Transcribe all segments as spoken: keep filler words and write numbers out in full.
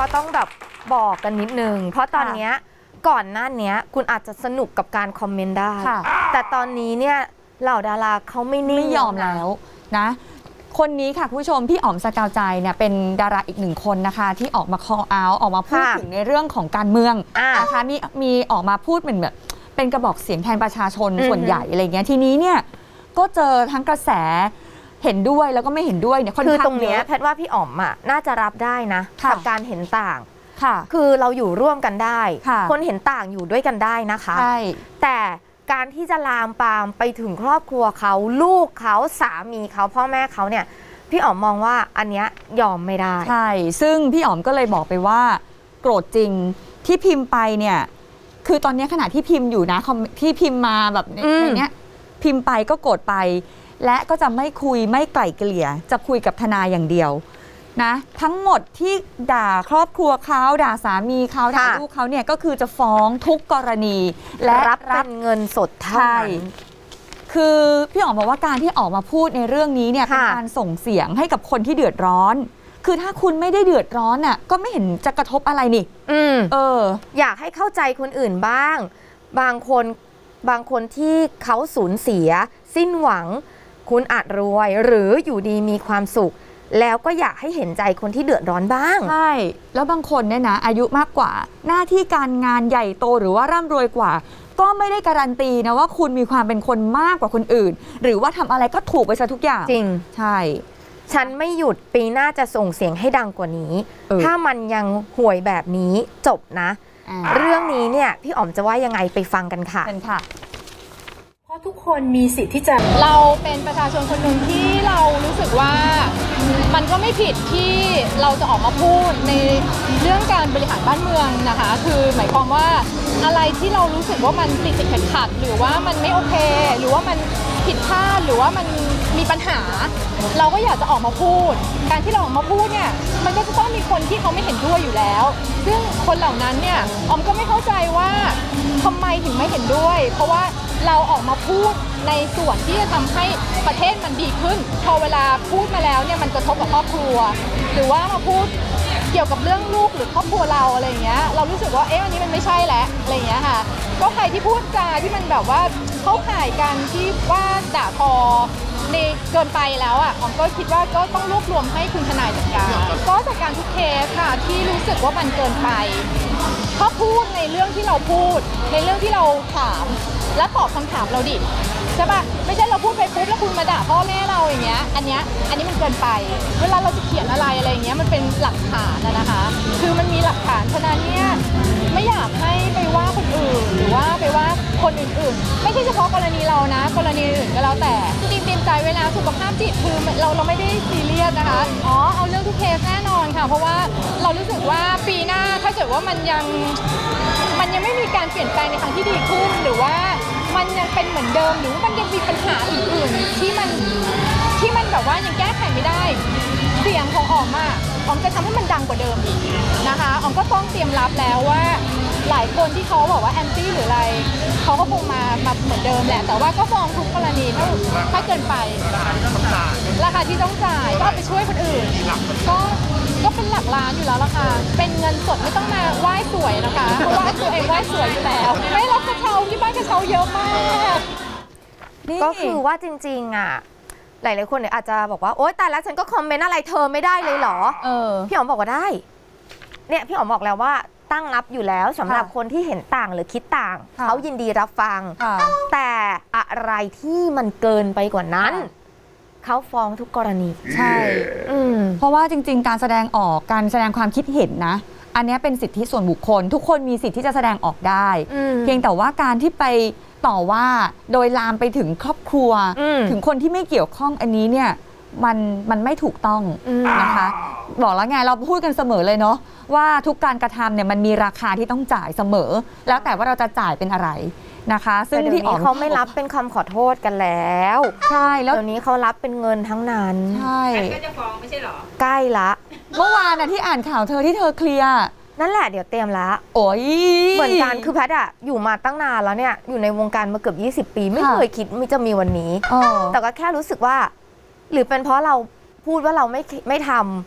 ก็ต้องแบบบอกกันนิดนึงเพราะตอนนี้ก่อนหน้านี้คุณอาจจะสนุกกับการคอมเมนต์ได้แต่ตอนนี้เนี่ยเหล่าดาราเขาไม่นิ่งไม่ยอมแล้วนะคนนี้ค่ะคุณผู้ชมพี่อ๋อมสกาวใจเนี่ยเป็นดาราอีกหนึ่งคนนะคะที่ออกมา call out ออกมาพูดถึงในเรื่องของการเมืองนะคะมีมีออกมาพูดเหมือนแบบเป็นกระบอกเสียงแทนประชาชนส่วนใหญ่อะไรเงี้ยทีนี้เนี่ยก็เจอทั้งกระแสเห็นด้วยแล้วก็ไม่เห็นด้วยเนี่ยคือตรงนี้แพทย์ว่าพี่อ๋อมอ่ะน่าจะรับได้นะกับการเห็นต่างคือเราอยู่ร่วมกันได้คนเห็นต่างอยู่ด้วยกันได้นะคะแต่การที่จะลามปามไปถึงครอบครัวเขาลูกเขาสามีเขาพ่อแม่เขาเนี่ยพี่อ๋อมมองว่าอันเนี้ยยอมไม่ได้ใช่ซึ่งพี่อ๋อมก็เลยบอกไปว่าโกรธจริงที่พิมพ์ไปเนี่ยคือตอนนี้ขณะที่พิมพ์อยู่นะที่พิมพ์มาแบบในเนี้ยพิมพ์ไปก็โกรธไปและก็จะไม่คุยไม่ไกล่เกลี่ยจะคุยกับทนายอย่างเดียวนะทั้งหมดที่ด่าครอบครัวเขาด่าสามีเขาด่าลูกเขาเนี่ยก็คือจะฟ้องทุกกรณีและรับเป็นเงินสดเท่านั้นคือพี่อ๋อมบอกว่าการที่ออกมาพูดในเรื่องนี้เนี่ยเป็นการส่งเสียงให้กับคนที่เดือดร้อนคือถ้าคุณไม่ได้เดือดร้อนน่ะก็ไม่เห็นจะกระทบอะไรนี่อืมเอออยากให้เข้าใจคนอื่นบ้างบางคนบางคนที่เขาสูญเสียสิ้นหวังคุณอาจรวยหรืออยู่ดีมีความสุขแล้วก็อยากให้เห็นใจคนที่เดือดร้อนบ้างใช่แล้วบางคนเนี่ยนะอายุมากกว่าหน้าที่การงานใหญ่โตหรือว่าร่ำรวยกว่าก็ไม่ได้การันตีนะว่าคุณมีความเป็นคนมากกว่าคนอื่นหรือว่าทำอะไรก็ถูกไปซะทุกอย่างจริงใช่ฉันไม่หยุดปีหน้าจะส่งเสียงให้ดังกว่านี้ถ้ามันยังห่วยแบบนี้จบนะเรื่องนี้เนี่ยพี่อ๋อมจะว่ายังไงไปฟังกันค่ะเป็นค่ะเพราะทุกคนมีสิทธิ์ที่จะเราเป็นประชาชนคนหนึ่งที่เรารู้สึกว่ามันก็ไม่ผิดที่เราจะออกมาพูดในเรื่องการบริหารบ้านเมืองนะคะคือหมายความว่าอะไรที่เรารู้สึกว่ามันติดขัดขัดหรือว่ามันไม่โอเคหรือว่ามันผิดพลาดหรือว่ามันมีปัญหาเราก็อยากจะออกมาพูดการที่เราออกมาพูดเนี่ยมันก็จะต้องมีคนที่เขาไม่เห็นด้วยอยู่แล้วซึ่งคนเหล่านั้นเนี่ยออมก็ไม่เข้าใจว่าทำไมถึงไม่เห็นด้วยเพราะว่าเราออกมาพูดในส่วนที่จะทำให้ประเทศมันดีขึ้นพอเวลาพูดมาแล้วเนี่ยมันกระทบกับครอบครัวหรือว่ามาพูดเกี่ยวกับเรื่องลูกหรือครอบครัวเราอะไรอย่างเงี้ยเรารู้สึกว่าเอ๊ะอันนี้มันไม่ใช่แล้วอะไรอย่างเงี้ยค่ะก็ใครที่พูดจาที่มันแบบว่าเข้าข่ายกันที่ว่าด่าทอในเกินไปแล้วอ่ะผมก็คิดว่าก็ต้องรวบรวมให้คุณทนายจัดการก็จัดการทุกเคสค่ะที่รู้สึกว่ามันเกินไปถ้าพูดในเรื่องที่เราพูดในเรื่องที่เราถามและตอบคำถามเราดิใช่ป่ะไม่ใช่เราพูดไปปุ๊บแล้วคุณมาด่าพ่อแม่เราอย่างเงี้ยอันเนี้ยอันนี้มันเกินไปเวลาเราจะเขียนอะไรอะไรอย่างเงี้ยมันเป็นหลักฐานนะคะคือมันมีหลักฐานฉะนั้นเนี่ยไม่อยากให้ไปว่าคนอื่นหรือว่าไปว่าคนอื่นๆไม่ใช่เฉพาะกรณีเรานะกรณีอื่นก็แล้วแต่จริงๆเตรียมใจไว้แล้วสุขภาพจิตคือเราเราไม่ได้ซีเรียสนะคะอ๋อเอาเรื่องทุกเคสแน่นอนค่ะเพราะว่าเรารู้สึกว่าปีหน้าถ้าเกิดว่ามันยังมันยังไม่มีการเปลี่ยนแปลงในทางที่ดีขึ้นหรือว่ามันยังเป็นเหมือนเดิมหรือมันยังมีปัญหาอื่นๆที่มันที่มันแบบว่ายังแก้ไขไม่ได้เสียงของออมอ่ะออมจะทำให้มันดังกว่าเดิมอีกนะคะออมก็ต้องเตรียมรับแล้วว่าหลายคนที่เขาบอกว่าแอนตี้หรืออะไรเขาก็คงมามาเหมือนเดิมแหละแต่ว่าก็มองทุกกรณีถ้าถ้าเกินไปราคาที่ต้องจ่ายก็เอาไปช่วยคนอื่นก็ก็เป็นหลักล้านอยู่แล้วล่ะค่ะเป็นเงินสดไม่ต้องมาไหว้สวยนะคะเพราะว่าตัวเองไหว้สวยอยู่แล้วไม่รับกระเช้าที่บ้านกระเช้าเยอะมากก็คือว่าจริงๆอ่ะหลายๆคนเนี่ยอาจจะบอกว่าโอ๊ยแต่แล้วฉันก็คอมเมนต์อะไรเธอไม่ได้เลยเหรอเออพี่อ๋อมบอกว่าได้เนี่ยพี่อ๋อมบอกแล้วว่าตั้งรับอยู่แล้วสำหรับคนที่เห็นต่างหรือคิดต่างเขายินดีรับฟังแต่อะไรที่มันเกินไปกว่านั้นเขาฟ้องทุกกรณีใช่เพราะว่าจริงๆการแสดงออกการแสดงความคิดเห็นนะอันนี้เป็นสิทธิส่วนบุคคลทุกคนมีสิทธิที่จะแสดงออกได้เพียงแต่ว่าการที่ไปต่อว่าโดยลามไปถึงครอบครัวถึงคนที่ไม่เกี่ยวข้องอันนี้เนี่ยมันมันไม่ถูกต้องนะคะบอกแล้วไงเราพูดกันเสมอเลยเนาะว่าทุกการกระทำเนี่ยมันมีราคาที่ต้องจ่ายเสมอแล้วแต่ว่าเราจะจ่ายเป็นอะไรนะคะซึ่งที่อ๋อมเขาไม่รับเป็นคำขอโทษกันแล้วใช่แล้วเดี๋ยวนี้เขารับเป็นเงินทั้งนั้นใช่ก็จะฟ้องไม่ใช่หรอใกล้ละเมื่อวานน่ะที่อ่านข่าวเธอที่เธอเคลียร์นั่นแหละเดี๋ยวเตรียมละโอ้ยเหมือนกันคือแพทย์อะอยู่มาตั้งนานแล้วเนี่ยอยู่ในวงการมาเกือบยี่สิบปีไม่เคยคิดว่าจะมีวันนี้แต่ก็แค่รู้สึกว่าหรือเป็นเพราะเราพูดว่าเราไม่ไม่ทำ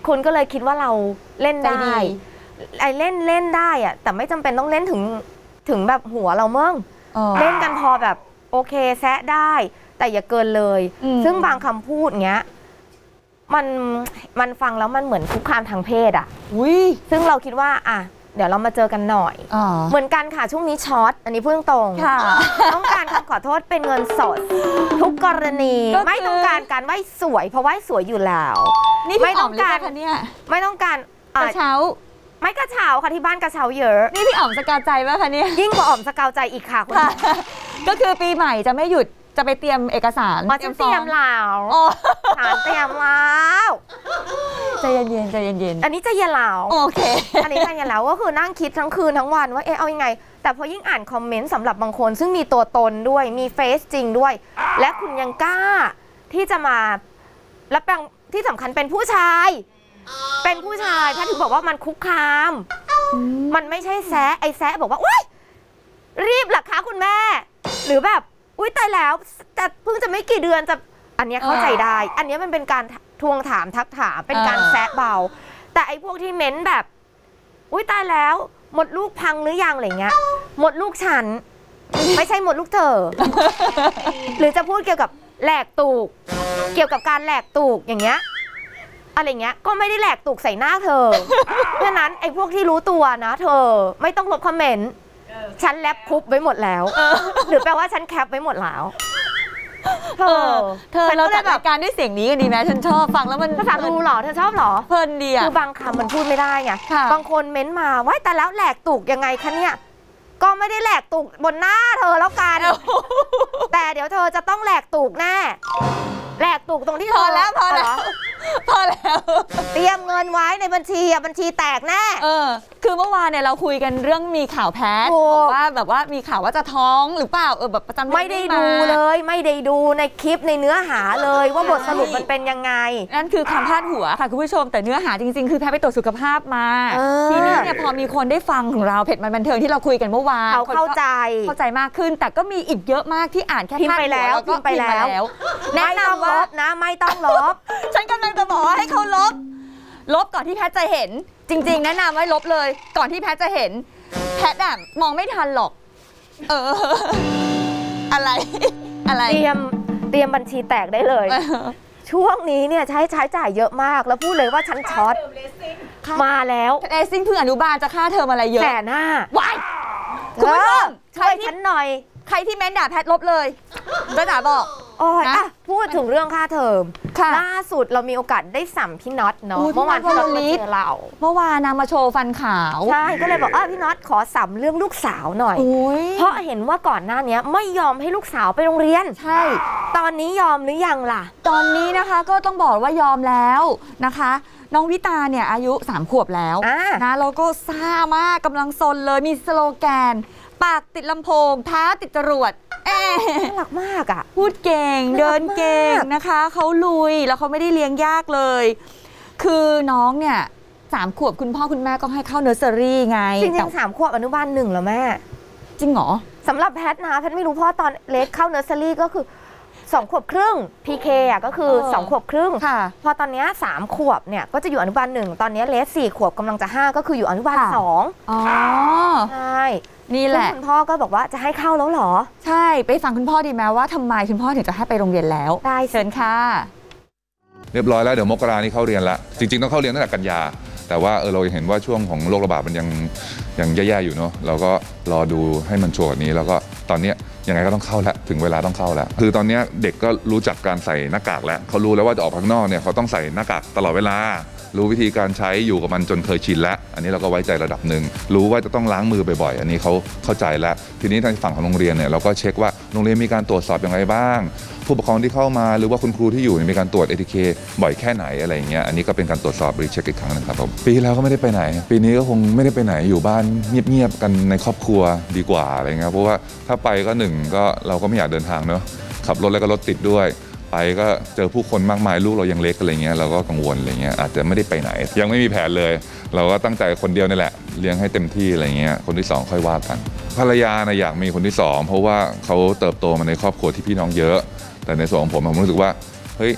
คุณก็เลยคิดว่าเราเล่นได้ไอเล่นเล่นได้อะแต่ไม่จำเป็นต้องเล่นถึงถึงแบบหัวเราเมื่งเล่นกันพอแบบโอเคแซะได้แต่อย่าเกินเลยซึ่งบางคำพูดเงี้ยมันมันฟังแล้วมันเหมือนคุกคามทางเพศอ่ะซึ่งเราคิดว่าอ่ะเดี๋ยวเรามาเจอกันหน่อยเหมือนกันค่ะช่วงนี้ช็อตอันนี้พูดตรงต้องการคำขอโทษเป็นเงินสดทุกกรณีไม่ต้องการการไหว้สวยเพราะไหว้สวยอยู่แล้วไม่ต้องการไม่ต้องการกระเช้าไม่กระเช้าค่ะที่บ้านกระเช้าเยอะนี่พี่อ๋อมสกาวใจป่ะคะเนี่ยยิ่งกว่าอ๋อมสกาวใจอีกค่ะคุณก็คือปีใหม่จะไม่หยุดจะไปเตรียมเอกสารมาเตรียมแล้วฐานเตรียมแล้วใจเย็นๆใจเย็นๆอันนี้ใจเย็นแล้วโอเคอันนี้ใจเย็นแล้วก็คือนั่งคิดทั้งคืนทั้งวันว่าเอ๊ะเอายังไงแต่พอยิ่งอ่านคอมเมนต์สำหรับบางคนซึ่งมีตัวตนด้วยมีเฟซจริงด้วยและคุณยังกล้าที่จะมาและที่สำคัญเป็นผู้ชายเป็นผู้ชายถ้าถึงบอกว่ามันคุกคามมันไม่ใช่แซะไอ้แซะบอกว่าอุ้ยรีบหรอคะคุณแม่หรือแบบอุ้ยตายแล้วแต่เพิ่งจะไม่กี่เดือนจะอันนี้เข้าใจได้อันนี้มันเป็นการทวงถามทักถามเป็นการแซะเบาแต่ไอ้พวกที่เม้นแบบอุ้ยตายแล้วหมดลูกพังหรือยังอะไรเงี้ยหมดลูกฉันไม่ใช่หมดลูกเธอหรือจะพูดเกี่ยวกับแหลกตูกเกี่ยวกับการแหลกตูกอย่างเงี้ยอะไรเงี้ยก็ไม่ได้แหลกตูกใส่หน้าเธอเพราะนั้นไอ้พวกที่รู้ตัวนะเธอไม่ต้องลบคอมเมนต์ฉันแลบคุบไว้หมดแล้วหรือแปลว่าฉันแคปไว้หมดแล้วเธอเธอเราจัดรายการด้วยเสียงนี้กันดีไหมฉันชอบฟังแล้วมันภาษาลูหรอเธอชอบหรอเพลินดีอะคือบางคำมันพูดไม่ได้ไงบางคนเม้นมาว่าแต่แล้วแหลกตูกยังไงคะเนี่ยก็ไม่ได้แหลกตูกบนหน้าเธอแล้วกันแต่เดี๋ยวเธอจะต้องแหลกตูกแน่แหลกตูกตรงที่พอแล้วพอแล้วพอแล้วเตรียมเงินไว้ในบัญชีบัญชีแตกแน่เออคือเมื่อวานเนี่ยเราคุยกันเรื่องมีข่าวแพทย์บอกว่าแบบว่ามีข่าวว่าจะท้องหรือเปล่าเออแบบประจำเดือนไม่ได้ดูเลยไม่ได้ดูในคลิปในเนื้อหาเลยว่าบทสรุปมันเป็นยังไงนั่นคือคำพาดหัวค่ะคุณผู้ชมแต่เนื้อหาจริงๆคือแพทย์ไปตรวจสุขภาพมาทีนี้เนี่ยพอมีคนได้ฟังของเราเพจมันบันเทิงที่เราคุยกันเมื่อวานเขาเข้าใจเข้าใจมากขึ้นแต่ก็มีอีกเยอะมากที่อ่านแค่พาดหัวแล้วก็พิมพ์ไปแล้วแนะนำลบนะไม่ต้องลบฉันกำลังจะบอกให้เขาลบลบก่อนที่แพทย์จะเห็นจริงๆแนะนำไว้ลบเลยก่อนที่แพทย์จะเห็นแพทย์อะมองไม่ทันหรอกเอออะไรอะไรเตรียมเตรียมบัญชีแตกได้เลยช่วงนี้เนี่ยใช้ใช้จ่ายเยอะมากแล้วพูดเลยว่าฉันช็อตมาแล้วเอซิ่งเพื่ออนุบาลจะค่าเทอมอะไรเยอะแสนห้าวายคุณผู้ชมช่วยฉันหน่อยใครที่เม้นด่าแพทย์ลบเลยก็ด่าบอกโอ้ยอ่ะพูดถึงเรื่องค่าเทอมล่าสุดเรามีโอกาสได้สัมพี่น็อตเนาะเมื่อวานพี่น็อตมาเจอเราเมื่อวานนางมาโชว์ฟันขาวใช่ก็เลยบอกอ่ะพี่น็อตขอสัมเรื่องลูกสาวหน่อยเพราะเห็นว่าก่อนหน้านี้ไม่ยอมให้ลูกสาวไปโรงเรียนใช่ตอนนี้ยอมหรือยังล่ะตอนนี้นะคะก็ต้องบอกว่ายอมแล้วนะคะน้องวิตาเนี่ยอายุสามขวบแล้วนะแล้วก็ซ่ามากกำลังซนเลยมีสโลแกนปากติดลำโพงเท้าติดจรวดเอ๊ะน่ารักมากอ่ะพูดเก่งเดินเก่งนะคะเขาลุยแล้วเขาไม่ได้เลี้ยงยากเลยคือน้องเนี่ยสามขวบคุณพ่อคุณแม่ก็ให้เข้าเนอร์เซอรี่ไงจริงๆสามขวบอนุบาลหนึ่งแล้วแม่จริงเหรอสำหรับแพทนะแพทไม่รู้พ่อตอนเล็กเข้าเนอร์เซอรี่ก็คือสองขวบครึ่ง พี เค อ่ะก็คือสองขวบครึ่งพอตอนนี้สามขวบเนี่ยก็จะอยู่อนุบาลหนึ่งตอนนี้เลสสี่ขวบกำลังจะห้าก็คืออยู่อนุบาลสองอ๋อใช่นี่แหละคุณพ่อก็บอกว่าจะให้เข้าแล้วหรอใช่ไปฟังคุณพ่อดีไหมว่าทำไมคุณพ่อถึงจะให้ไปโรงเรียนแล้วได้เชิญค่ะเรียบร้อยแล้วเดี๋ยวมกรานี้เข้าเรียนละจริงๆต้องเข้าเรียนตั้งแต่กันยาแต่ว่าเออเราเห็นว่าช่วงของโรคระบาดมันยังยังแย่ๆอยู่เนาะเราก็รอดูให้มันชัวร์นี้แล้วก็ตอนนี้ยังไงก็ต้องเข้าแล้วถึงเวลาต้องเข้าแล้วคือตอนนี้เด็กก็รู้จักการใส่หน้ากากแล้วเขารู้แล้วว่าจะออกข้างนอกเนี่ยเขาต้องใส่หน้ากากตลอดเวลารู้วิธีการใช้อยู่กับมันจนเคยชินแล้วอันนี้เราก็ไว้ใจระดับหนึ่งรู้ว่าจะต้องล้างมือบ่อยๆอันนี้เขาเข้าใจแล้วทีนี้ทางฝั่งของโรงเรียนเนี่ยเราก็เช็คว่าโรงเรียนมีการตรวจสอบอย่างไรบ้างผู้ปกครองที่เข้ามาหรือว่าคุณครูที่อยู่มีการตรวจ เอ ที เค บ่อยแค่ไหนอะไรอย่างเงี้ยอันนี้ก็เป็นการตรวจสอบรีเช็คอีกครั้งนึงครับผมปีแล้วก็ไม่ได้ไปไหนปีนี้ก็คงไม่ได้ไปไหนอยู่บ้านเงียบๆกันในครอบครัวดีกว่าอะไรเงี้ยเพราะว่าถ้าไปก็หนึ่งก็เราก็ไม่อยากเดินทางเนอะขับรถแล้วก็รถติดด้วยไปก็เจอผู้คนมากมายลูกเรายังเล็กอะไรเงี้ยเราก็กังวลอะไรเงี้ยอาจจะไม่ได้ไปไหนยังไม่มีแผนเลยเราก็ตั้งใจคนเดียวนี่แหละเลี้ยงให้เต็มที่อะไรเงี้ยคนที่สองค่อยว่ากันภรรยานะอยากมีคนที่สองเพราะว่าเขาเติบโตมาในครอบครัวที่พี่น้องเยอะแต่ในส่วนของผมผมรู้สึกว่าเฮ้ย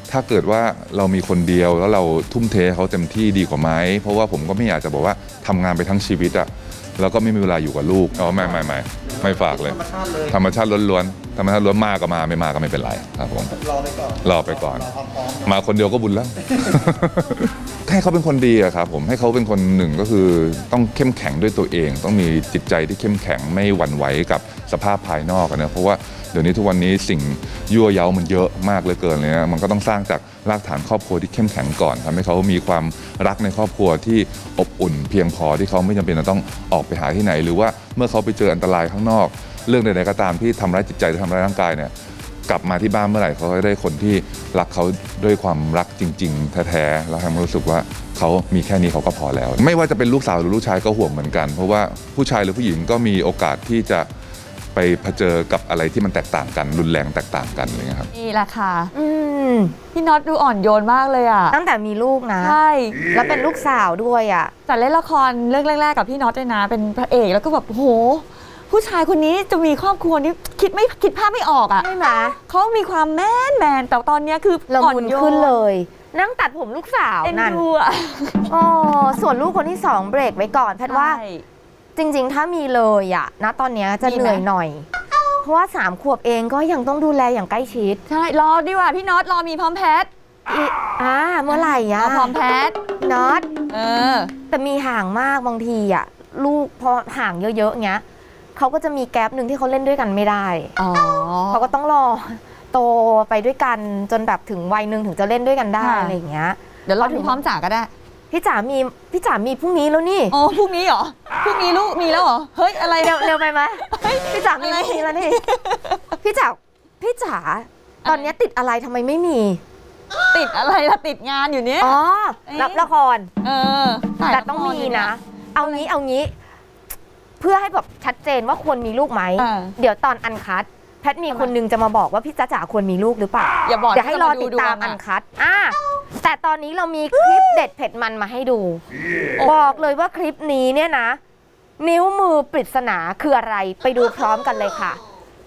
ถ้าเกิดว่าเรามีคนเดียวแล้วเราทุ่มเทเขาเต็มที่ดีกว่าไหมเพราะว่าผมก็ไม่อยากจะบอกว่าทำงานไปทั้งชีวิตอะแล้วก็ไม่มีเวลาอยู่กับลูกอ๋อไม่ไม่ไม่ไม่ฝากเลยธรรมชาติล้วนๆธรรมชาติล้วนมากก็มาไม่มาก็ไม่เป็นไรครับผมรอไปก่อนรอไปก่อนมาคนเดียวก็บุญแล้ว ให้เขาเป็นคนดีอะครับผมให้เขาเป็นคนหนึ่งก็คือต้องเข้มแข็งด้วยตัวเองต้องมีจิตใจที่เข้มแข็งไม่หวั่นไหวกับสภาพภายนอกนะเพราะว่าเดี๋ยวนี้ทุกวันนี้สิ่งยั่วเย้ามันเยอะมากเหลือเกินเลยนะมันก็ต้องสร้างจากรากฐานครอบครัวที่เข้มแข็งก่อนทำให้เขามีความรักในครอบครัวที่อบอุ่นเพียงพอที่เขาไม่จำเป็นจะต้องออกไปหาที่ไหนหรือว่าเมื่อเขาไปเจออันตรายข้างนอกเรื่องใดๆก็ตามที่ทำร้ายจิตใจหรือทำร้ายร่างกายเนี่ยกลับมาที่บ้านเมื่อไหร่เขาจะได้คนที่รักเขาด้วยความรักจริงๆแท้ๆแล้วให้มันรู้สึกว่าเขามีแค่นี้เขาก็พอแล้วไม่ว่าจะเป็นลูกสาวหรือลูกชายก็ห่วงเหมือนกันเพราะว่าผู้ชายหรือผู้หญิงก็มีโอกาสที่จะไปเผชิญกับอะไรที่มันแตกต่างกันรุนแรงแตกต่างกันอะไรเงี้ยครับนี่แหละค่ะพี่น็อตดูอ่อนโยนมากเลยอ่ะตั้งแต่มีลูกนะใช่แล้วเป็นลูกสาวด้วยอ่ะแต่เล่นละครเรื่องแรกๆกับพี่น็อตด้วยนะเป็นพระเอกแล้วก็แบบโหผู้ชายคนนี้จะมีครอบครัวนี้คิดไม่คิดภาพไม่ออกอ่ะใช่ไหมเขามีความแมนแมนแต่ตอนนี้คืออ่อนโยนขึ้นเลยนั่งตัดผมลูกสาวนั่นอ๋อส่วนลูกคนที่สองเบรกไว้ก่อนแพทย์ว่าจริงๆถ้ามีเลยอ่ะนะตอนนี้จะเหนื่อยหน่อยเพราะว่าสามขวบเองก็ยังต้องดูแลอย่างใกล้ชิดใช่รอดีกว่าพี่น็อตรอมีพร้อมแพทย์อ่าเมื่อไหร่อ่ะพร้อมแพทย์น็อตเออแต่มีห่างมากบางทีอ่ะลูกพอห่างเยอะๆเงี้ยเขาก็จะมีแกลบหนึ่งที่เขาเล่นด้วยกันไม่ได้อ๋อเขาก็ต้องรอโตไปด้วยกันจนแบบถึงวัยหนึ่งถึงจะเล่นด้วยกันได้อะไรอย่างเงี้ยเดี๋ยวเราถึงพร้อมจ๋าก็ได้พี่จ๋ามีพี่จ๋ามีพรุ่งนี้แล้วนี่อ๋อพรุ่งนี้เหรอพรุ่งนี้ลูกมีแล้วเหรอเฮ้ยอะไรเร็วเร็วไปไหมพี่จ๋ามีพรุ่งนี้แล้วนี่พี่จ๋าพี่จ๋าตอนนี้ติดอะไรทำไมไม่มีติดอะไรล่ะติดงานอยู่เนี้ยอ๋อรับละครเออแต่ต้องมีนะเอางี้เอางี้เพื่อให้แบบชัดเจนว่าควรมีลูกไหมเดี๋ยวตอนอันคัทแพทมีคนนึงจะมาบอกว่าพี่จ๊ะจ๋าควรมีลูกหรือเปล่าอย่าบอกเดี๋ยวให้รอติดตามอันคัทอ่ะแต่ตอนนี้เรามีคลิปเด็ดเผ็ดมันมาให้ดูบอกเลยว่าคลิปนี้เนี่ยนะนิ้วมือปริศนาคืออะไรไปดูพร้อมกันเลยค่ะ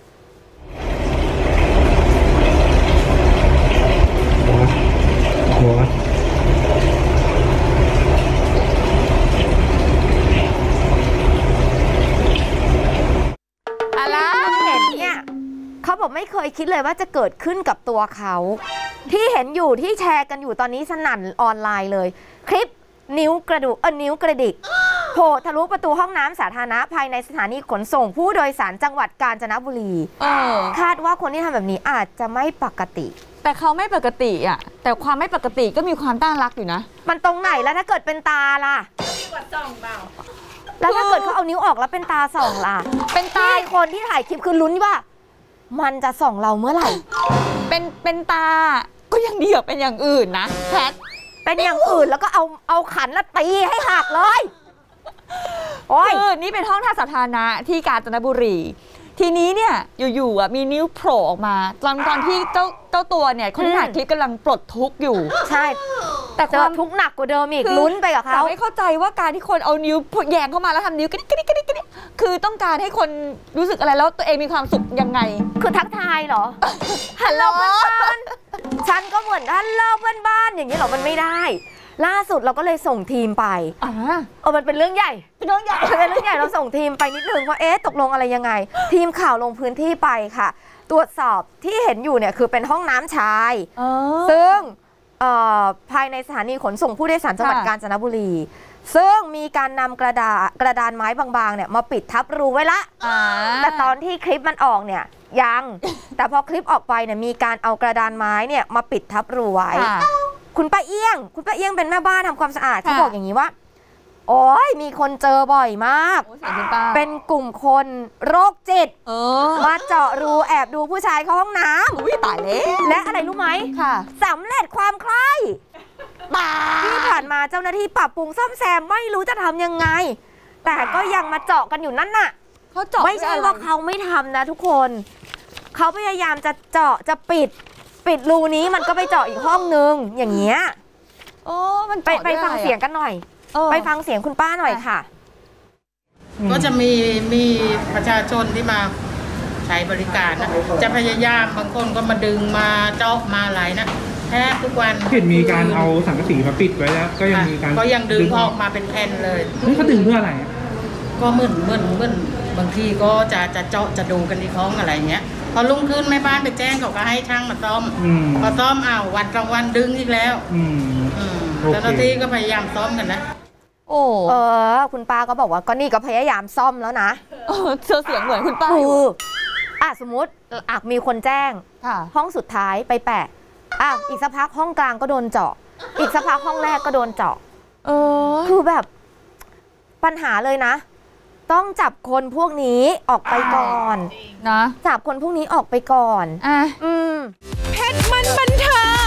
หัวเขาบอกไม่เคยคิดเลยว่าจะเกิดขึ้นกับตัวเขาที่เห็นอยู่ที่แชร์กันอยู่ตอนนี้สนั่นออนไลน์เลยคลิปนิ้วกระดูกเออนิ้วกระดิกโผล่ทะลุประตูห้องน้ำสาธารณะภายในสถานีขนส่งผู้โดยสารจังหวัดกาญจนบุรีคาดว่าคนที่ทำแบบนี้อาจจะไม่ปกติแต่เขาไม่ปกติอ่ะแต่ความไม่ปกติก็มีความน่ารักอยู่นะมันตรงไหนแล้วถ้าเกิดเป็นตาล่ะแล้วถ้าเกิดเขาเอานิ้วออกแล้วเป็นตาส่องล่ะเป็นตาคนที่ถ่ายคลิปคือลุ้นว่ามันจะส่องเราเมื่อไหร่เป็นเป็นตาก็ยังดีกว่าเป็นอย่างอื่นนะแพทเป็นอย่างอื่นแล้วก็เอาเอาขันละตีให้หักเลยโอ้ยนี่เป็นห้องท่าสาธารณะที่กาญจนบุรีทีนี้เนี่ยอยู่ๆอ่ะมีนิ้วโผล่ออกมาตอนตอนที่เจ้าเจ้าตัวเนี่ยคนที่ถ่ายคลิปกำลังปลดทุกข์อยู่ใช่แต่ความทุกข์หนักกว่าเดิมอีกลุ้นไปกับเขาแต่ไม่เข้าใจว่าการที่คนเอานิ้วแยงเข้ามาแล้วทำนิ้วกระดิกกระดิกกระดิกกระดิกคือต้องการให้คนรู้สึกอะไรแล้วตัวเองมีความสุขยังไงคือทักทายเหรอฮัลโหลเพื่อนบ้านฉันก็เหมือนฮัลโหลเพื่อนบ้านอย่างนี้หรอมันไม่ได้ล่าสุดเราก็เลยส่งทีมไปอ่าเออมันเป็นเรื่องใหญ่เป็นเรื่องใหญ่เป็นเรื่องใหญ่เราส่งทีมไปนิดนึงว่าเอ๊ะตกลงอะไรยังไงทีมข่าวลงพื้นที่ไปค่ะตรวจสอบที่เห็นอยู่เนี่ยคือเป็นห้องน้ำชายซึ่งภายในสถานีขนส่งผู้โดยสารจังหวัดกาญจนบุรีซึ่งมีการนำกระดาษกระดานไม้บางๆเนี่ยมาปิดทับรูไว้ละแต่ตอนที่คลิปมันออกเนี่ยยังแต่พอคลิปออกไปเนี่ยมีการเอากระดานไม้เนี่ยมาปิดทับรูไว้คุณป้าเอี้ยงคุณป้าเอี้ยงเป็นแม่บ้านทำความสะอาดเขาบอกอย่างนี้ว่าโอ้ยมีคนเจอบ่อยมากเป็นกลุ่มคนโรคจิตมาเจาะรูแอบดูผู้ชายเข้าห้องน้ำอุ้ยตายแล้วและอะไรรู้ไหมสำเร็จความใคร่ที่ผ่านมาเจ้าหน้าที่ปรับปรุงซ่อมแซมไม่รู้จะทำยังไงแต่ก็ยังมาเจาะกันอยู่นั่นน่ะเขาเจาะไม่ใช่ว่าเขาไม่ทำนะทุกคนเขาพยายามจะเจาะจะปิดปิดรูนี้มันก็ไปเจาะอีกห้องนึงอย่างเงี้ยโอ้มันไปไปฟังเสียงกันหน่อยไปฟังเสียงคุณป้าหน่อยค่ะก็จะมีมีประชาชนที่มาใช้บริการนะจะพยายามบางคนก็มาดึงมาเจาะมาอะไรนะแทบทุกวันเห็นมีการเอาสังกะสีมาปิดไว้แล้วก็ยังมีการก็ยังดึงออกมาเป็นแผ่นเลยนี่เขาดึงเพื่ออะไรก็เหมือนเหมือนเหมือนบางทีก็จะจะเจาะจะดูกันที่ท้องอะไรเงี้ยพอรุ่งขึ้นแม่บ้านไปแจ้งเขาก็ให้ช่างมาซ่อมพอซ่อมอ้าววันกลางวันดึงอีกแล้วเจ้าหน้าที่ก็พยายามซ่อมกันนะโอ้เออคุณป้าก็บอกว่าก็นี่ก็พยายามซ่อมแล้วนะเออเธอเสียงเหมือนคุณป้าคืออ่ะสมมติอ่ะมีคนแจ้งห้องสุดท้ายไปแปะอ่ะอีกสักพักห้องกลางก็โดนเจาะอีกสักพักห้องแรกก็โดนเจาะเออคือแบบปัญหาเลยนะต้องจับคนพวกนี้ออกไปก่อนนะจับคนพวกนี้ออกไปก่อนอ่ะอืมเพชรมันบันเทิง